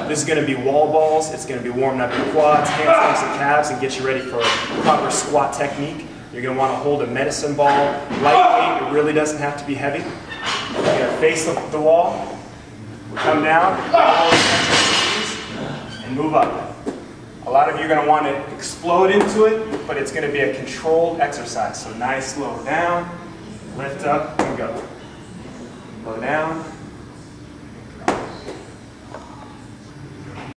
This is going to be wall balls. It's going to be warming up your quads, hamstrings, and calves, and get you ready for proper squat technique. You're going to want to hold a medicine ball lightweight. It really doesn't have to be heavy. You're going to face the wall, come down, and move up. A lot of you are going to want to explode into it, but it's going to be a controlled exercise. So nice, slow down, lift up, and go. Go down.